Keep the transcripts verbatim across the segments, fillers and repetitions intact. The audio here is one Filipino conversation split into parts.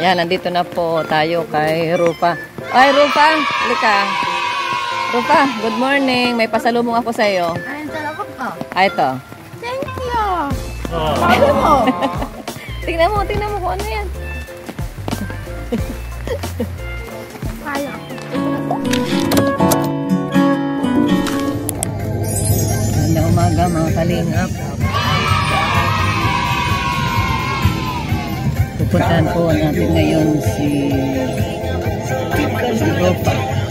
Yan, nandito na po tayo kay Rupa. Ay, Rupa, halika. Rupa, good morning. May pasalubong ako sa iyo. Ay, talaga ka. Ay, ito. Thank you. Sabi mo. Tingnan mo, tingnan mo kung ano yan. Kaya. Ganda umaga mga kalingap. Pupuntahan po natin ngayon si si Rupa.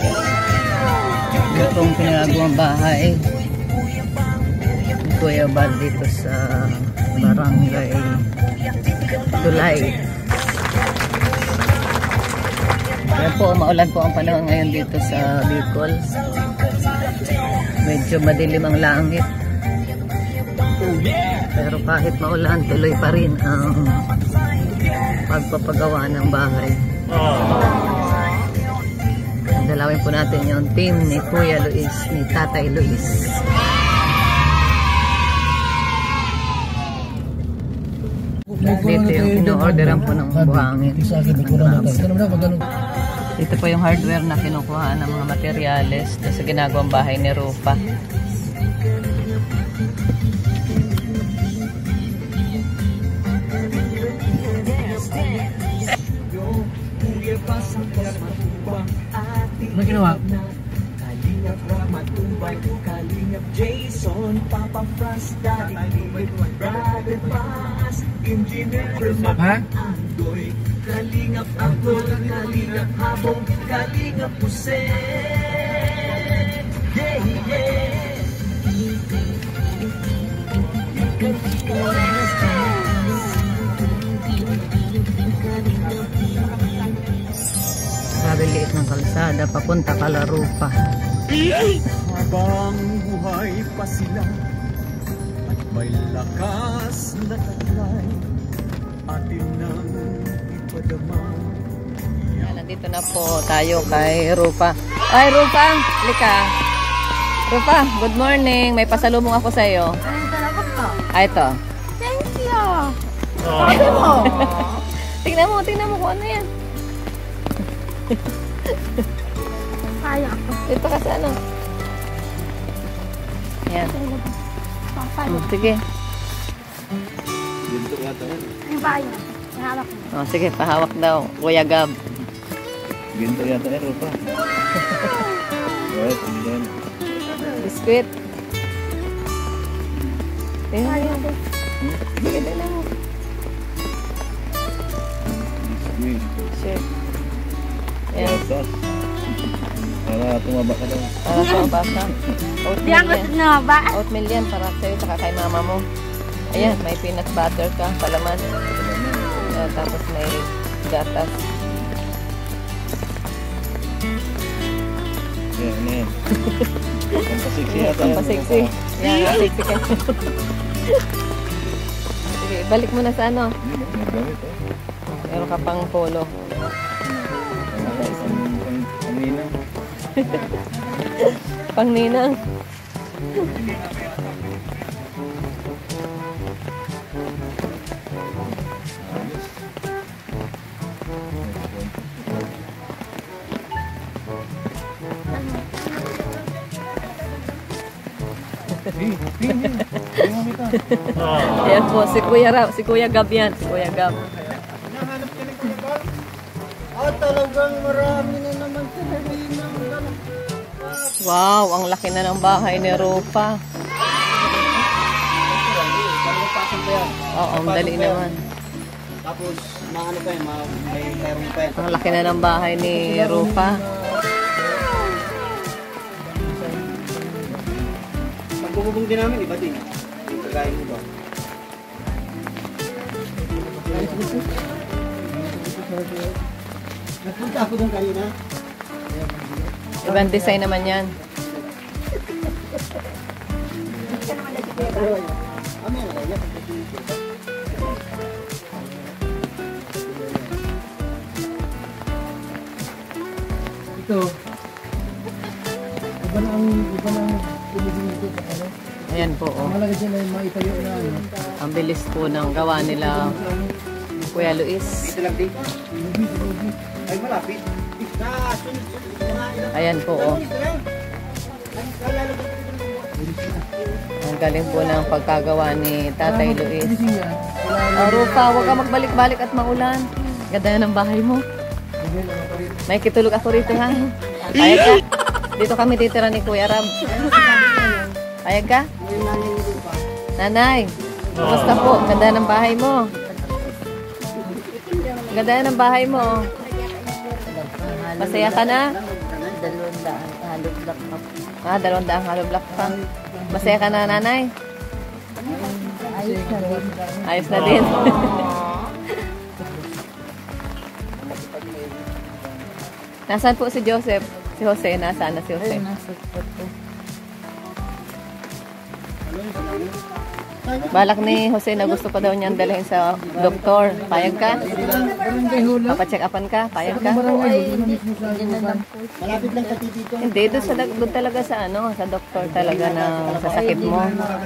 Ito ang pinagawang bahay ni Kuya Bal dito sa Barangay Tulay. Kaya po, maulan po ang panahon ngayon dito sa Bicol. Medyo madilim ang langit. Pero kahit maulan, tuloy pa rin ang pagpapagawa ng bahay. Dalawin po natin yung team ni Kuya Luis, ni Tatay Luis. Dito yung ino-orderan po ng buhangin. Dito po yung hardware na kinukuha ng mga materyales sa ginagawang bahay ni Rupa. Ano ginawa? Kalingap Ramatumbay, Kalingap Jason, Papa Franz, Daddy David, Brother Paz, Engineer Ha? Andoy, Kalingap Angkol, Kalingap Habong, Kalingap Jose. Yeah, yeah. Sabi liit ng kalsada, papunta Kalarupa. Habang buhay pa sila at may lakas na taglay, atin nang ipadama. Yan, nandito na po tayo kay Rupa. Ay, Rupa, halika. Rupa, good morning. May pasalubong ako sa iyo. Ay, talaga ka. Ay, ito. Thank you. Sabi mo. Tingnan mo, tingnan mo kung ano yan. Kaya ako. Ito kasi ano. Yan. Papay. Hmm, sige. Ay, bayan. Nahalak mo. Oh, sige, pahawak daw. Kuya Gab. Ginto yata eh, Rupa. Right, and then... Biskuit. Tingnan Kaya mo. ako. Sige, tingnan mo. Biscuit. Sure. Yan. Gatas. Para tumaba ka daw. Para sa basa. Di ako Oatmeal yan. na ba? Oatmeal yan para sa'yo saka kay mama mo. Ayan, may peanut butter ka, palaman. Uh, tapos may gatas. Yan, ano yan? Pampasiksi yata yan. Pampasiksi. Yan, siksi ka. Sige, balik mo na sa ano. May gamit eh. Meron ka pang polo. Pangninang. Pang ninang. Ayan po, si Kuya Ra, si Kuya Gab yan, si Kuya Gab. Ah, talagang marami na naman talaga. Wow, ang laki na ng bahay ni Rupa. Oo, ang dali naman. Tapos, maano pa yun, ma- may mayroong pa yun. Ang laki na ng bahay ni Rupa. Pagbububong din namin, iba din. Kagaya mo ba? Nagpunta ako doon kanina. Ibang design naman yan. Ito. Iba na ang, iba na ang pinigin nito sa ano. Ayan po, oh. Malaga dyan ay maitayo na ano. Ang bilis po ng gawa nila Kuya Luis. Dito lang din. Ay, malapit. Na, sunod-sunod mga ilang. Ayan po, oh. Ang galing po ng pagkagawa ni Tatay Luis. Oh, Rufa, huwag ka magbalik-balik at maulan. Ganda na ng bahay mo. May kitulog ako rito, ha? Payag ka? Dito kami titira ni Kuya Ram. Payag ka? Nanay, kumusta po? Ganda ng bahay mo. Ganda ng bahay mo. Masaya ka na? Dalawang daan, halo black pa. Ah, dalawang daang hollow block pa. Masaya ka na, nanay? Ayos na rin. Ayos na din. Nasaan po si Joseph? Si Jose, nasaan na si Jose? Nasa po. Balak ni Jose na gusto pa daw niyang dalhin sa doktor. Payag ka? Papacheck upan ka? Payag ka? Malapit lang sa titito. Hindi, doon, sa, doon talaga sa ano, sa doktor talaga na sa sakit mo.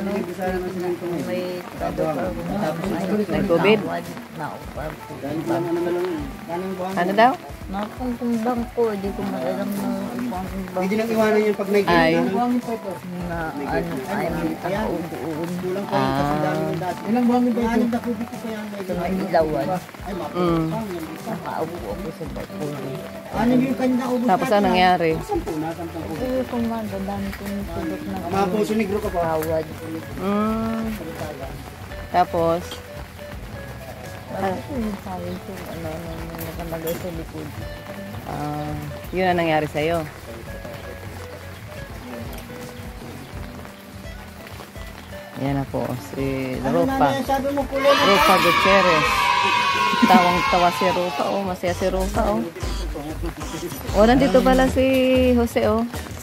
May trabaho. Nag-COVID? Naupag. Ano daw? Nakakungkumbang ko, di ko maalam na upang Pwede nang iwanan yun pag may Ay. ganyan. na ano, ay may takaubuon. Kulang pa rin kasi dami yung dati. Ilang buhangin ba ito? Anim na kubik ko pa yan. Sa may ilawan, Ay, Mm. nakaubo ako sa bakuli. ano yung kanya ubus Tapos ano nangyari? Sampu na, sampung ubus. Pero kung magandang tumusulok na Mga puso negro ka pa. kawad. Mm. Tapos, Bakit yung sabi ko, ano, ano, ano, nakalagay sa likod. ah, yun ang nangyari sa'yo. Yan na po, si Ano na Rufa. yan, sabi mo kulay na. Rufa Gutierrez. Tawang-tawa si Rufa, oh. Masaya si Rufa, oh. Oh, nandito pala si Jose, oh.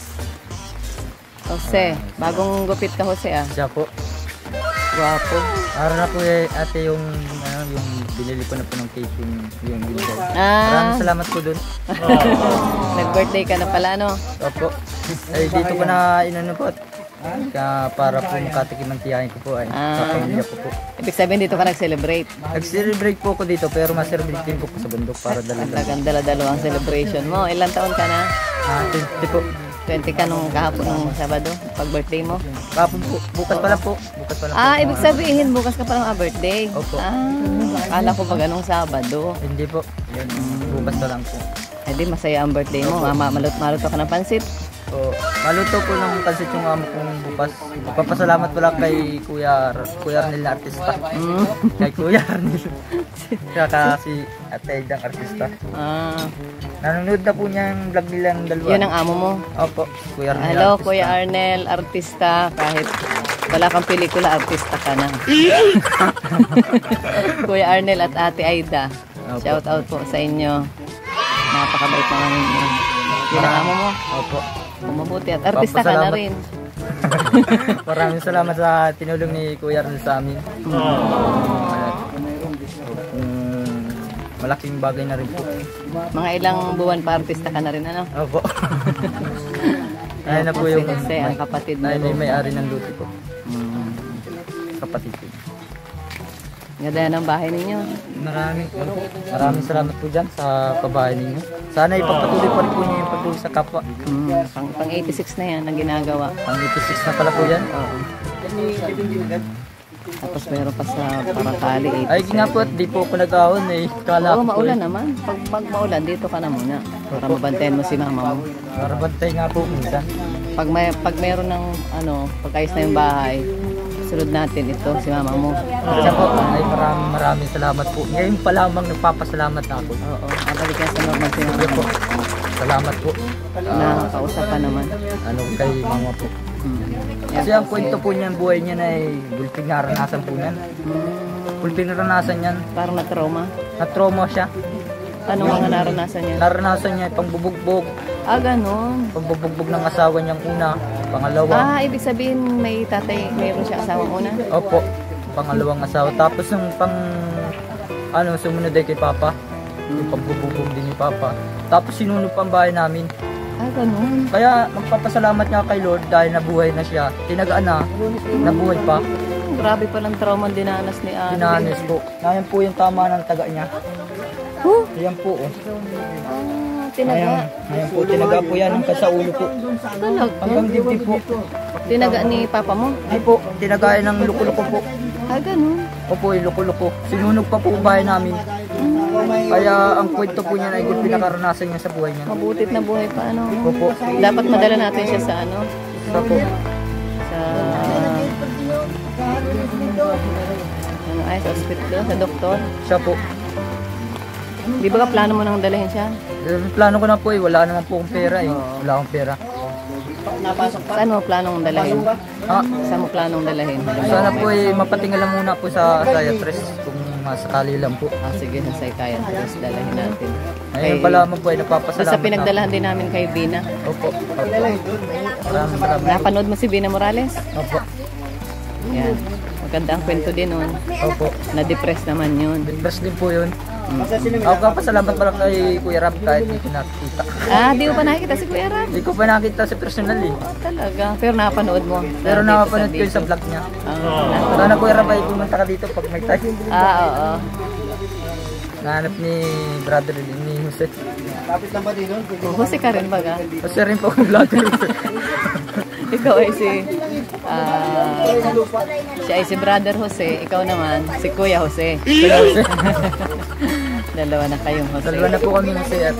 Jose, bagong gupit ka, Jose, ah. Siya po. Guwapo. Para na po eh, ate yung, ano, yung binili ko na po ng cake yung, yung binili. Ah, Maraming salamat po dun. nag-birthday ka na pala, no? Opo. Ay, dito ko na inano po. Ka, para po makatikim ng tiyahin ko po ay Ah. sa pamilya ko po. Ibig sabihin dito ka nag-celebrate. Nag-celebrate po ko dito pero ma-celebrate din po ko sa bundok para dalaga. Talagang dala-dalawang celebration mo. Ilang taon ka na? Ah, twenty po. twenty ka nung kahapon nung Sabado, pag-birthday mo? Kapon po. Bukas pala po. Bukas pala po. Ah, ibig sabihin bukas ka palang birthday. Opo. Ah, akala ko ba ganung Sabado? Hindi po. Yan, bukas pa lang po. Eh di masaya ang birthday mo. Ah, ma- malut maluto ka ng pansit. So, maluto po ng pansit yung amo kong bukas. Papasalamat pala kay Kuya Kuya Arnel na artista. Mm. Kay Kuya Arnel. Saka si Ate Aidang artista. Ah, Nanonood na po niya yung vlog nilang dalawa. yun ang amo mo. Opo, Kuya Arnel Hello, artista. Kuya Arnel, artista. Kahit wala kang pelikula, artista ka na. Kuya Arnel at Ate Aida. Opo. Shout out po sa inyo. Napakabait naman ninyo. Yun ang amo mo. Opo. Mabuti at artista ka na Papasalamat. rin. Maraming salamat sa tinulong ni Kuya Arnel sa amin. At, um, malaking bagay na rin po. Mga ilang buwan pa artista ka na rin, ano? Opo. Ayun na po yung Kasi ang kapatid mo. ayun na yung may-ari ng luti po. Mm. Kapatid ko. Ganda yan ang bahay ninyo. Maraming, maraming salamat po dyan sa pabahay ninyo. Sana ipagpatuloy pa rin po niyo yung pagtulong sa kapwa. Mm. Pang, pang eighty-six na yan ang ginagawa. Ang eighty-six na pala po yan. Oo. Tapos meron pa sa Paracali Ay eighty-seven. nga po at di po ako nag-ahon eh. Kala Oo, ko po maulan eh. naman. Pag, pag maulan, dito ka na muna. Para mabantayan mo si mama mo. Para bantay nga po minsan. Pag may pag meron ng ano, pagkayos na yung bahay, sunod natin ito si mama mo. Siya po, ay maraming maraming salamat po. Ngayon pa lamang nagpapasalamat na ako. Oo, abalik ka sa normal si mama Siya po. mo. Salamat po. Na kausap ka naman. Ano kay mama po. Hmm. Kasi ang kwento po niyan, buhay niya na ay gulping naranasan po niyan. Gulping naranasan niyan. Parang na-trauma. Na-trauma siya. Ano mga naranasan niya? Naranasan niya yung pangbubugbog. Ah, ganun. Pangbubugbog ng asawa niyang una. Pangalawa. Ah, ibig sabihin may tatay, mayroon siya asawang una? Opo. Pangalawang asawa. Tapos yung pang ano, sumunod ay kay Papa. Yung pangbubugbog din ni Papa. Tapos sinunod pa ang bahay namin. Ah, ganun. Kaya magpapasalamat nga kay Lord dahil nabuhay na siya. Tinagaan na. Nabuhay pa. Grabe palang trauma dinanas ni Ate. Dinanis po. Ngayon po yung tama ng taga niya. Huh? Ayan po. Oh. Ah, tinaga. Ayan, ayan po, tinaga po yan hanggang sa ulo po. Talaga? Hanggang dibdib po. Tinaga ni papa mo? Ay po, tinagayan ng luko-luko po. Ah, ganun. Opo, yung luko-luko. Sinunog pa po ang bahay namin. Kaya ang kwento po niya na yung pinakaranasan niya sa buhay niya. Mabutit na buhay pa, ano? Opo. Dapat madala natin siya sa ano? Sa po. Sa... Ano ay, sa hospital, sa doktor. Siya po. Di ba ka plano mo nang dalahin siya? Eh, plano ko na po eh, wala naman po akong pera eh. Wala akong pera. Saan mo planong dalahin? Ha? Saan mo planong dalahin? Sana po eh, mapatingala muna po sa psychiatrist kung masakali lang po. Ah, sige, sa psychiatrist dalahin natin. Ayun pala mo po ay napapasalamat Sa pinagdalahan din namin kay Bina. Opo. Opo. Maraming maraming. Napanood mo si Bina Morales? Opo. Yan. Maganda ang kwento din nun. Opo. Na-depress naman yun. Depressed din po yun. Ako ka pasalamat pala kay Kuya Rab kahit hindi ko nakikita. Ah, di mo pa nakikita si Kuya Rab? Hindi ko pa nakita sa personal eh. Oh, talaga. Pero napanood mo? Pero Dito nakapanood ko video. yun sa vlog niya. Ah, Sana Kuya Rab ay pumunta ka dito pag may time. ah, oo. Nahanap ni brother ni Jose. Kapit lang ba din nun? Oh, Jose ka rin baga? Jose rin po akong vlogger. Ikaw ay si... ah, siya ay si Brother Jose. Ikaw naman, si Kuya Jose. Kuya Jose. Dalawa na kayong Jose. Dalawa na po kami Jose at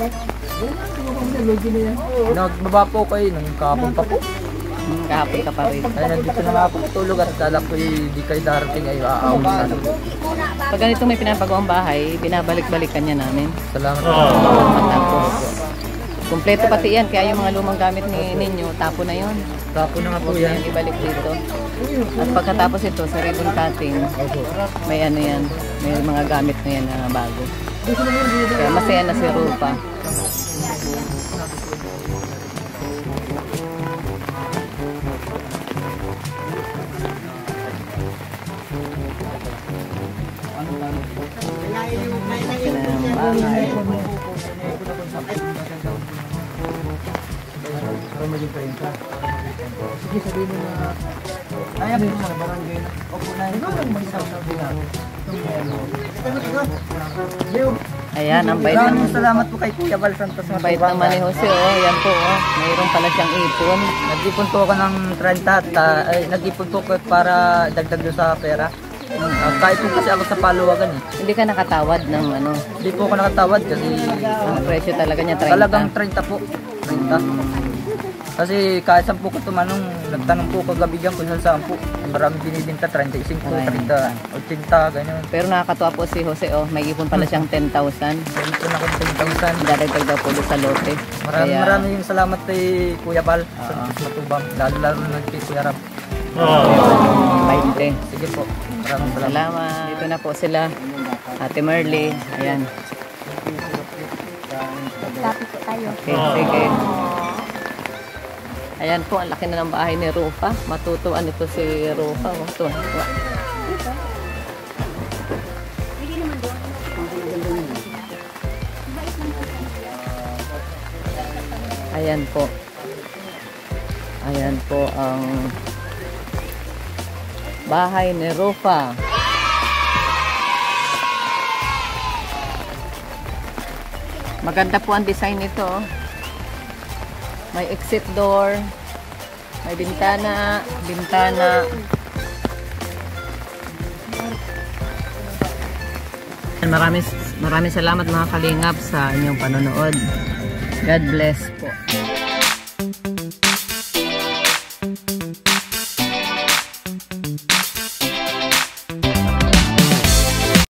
nagbaba po kayo nung kahapon pa po. Hmm, kahapon ka pa rin. Ay nandito na nga po matulog at kala ko di kayo darating ay aaw sana po. Pag ganito may pinapagawang bahay, binabalik-balikan niya namin. Salamat po. Matapos. Kompleto pati yan, kaya yung mga lumang gamit ni ninyo, tapo na yon. Tapo na nga po Huwag na yan. yung ibalik dito. At pagkatapos ito, sa ribbon cutting, may ano yan, may mga gamit na yan na bago. Kaya masaya na si Rupa. Sige, sabihin mo na ayaw mo na barangay na. Opo na ikaw lang mag-sabi na. Ayan, ang bait Maraming naman. salamat po kay Kuya Val Santos. Ang bait naman ni Jose, oh. Yan po, oh. Mayroon pala siyang ipon. Nag-ipon po ako ng trenta at uh, ay, nag-ipon po ko para dagdag doon sa pera. Uh, kahit po kasi ako sa paluwagan eh. Hindi ka nakatawad ng ano. Hindi po ako nakatawad kasi Ang presyo talaga niya, thirty. talagang trenta po. trenta. Kasi kahit saan po ko tumanong, nagtanong po kagabi dyan kung saan saan po. Maraming binibinta, thirty-five, thirty, eighty, ganyan. Pero nakakatuwa po si Jose, oh. May ipon pala siyang ten thousand. Ito na kung ten thousand. Dadagdag daw po doon sa lote. Maraming Kaya, maraming salamat kay Kuya Bal sa matubang. Lalo-lalo na kay Kuya Rab. twenty. Sige po. Maraming salamat. Salamat. Dito na po sila. Ate Merly. Ayan. Tapos po tayo. Okay, sige. Ayan po, ang laki na ng bahay ni Rufa. Matutuan ito si Rufa. Oh, tuwa, tuwa. Ayan po. Ayan po ang bahay ni Rufa. Maganda po ang design nito. Oh. May exit door, may bintana, bintana. Maraming maraming salamat mga kalingap sa inyong panonood. God bless po.